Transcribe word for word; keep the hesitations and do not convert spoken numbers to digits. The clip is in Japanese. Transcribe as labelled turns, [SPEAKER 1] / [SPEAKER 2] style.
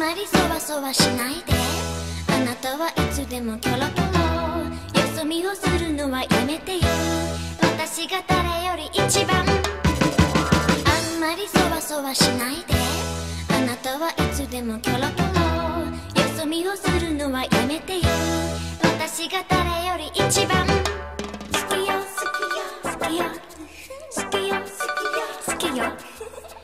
[SPEAKER 1] まりそわそわしないで、あなたはいつでもキョロキョロ、よそ見をするのはやめてよ、私が誰より一番。あんまりそわそわしないで、あなたはいつでもキョロキョロ、よそ見をするのはやめてよ、私が誰より一番。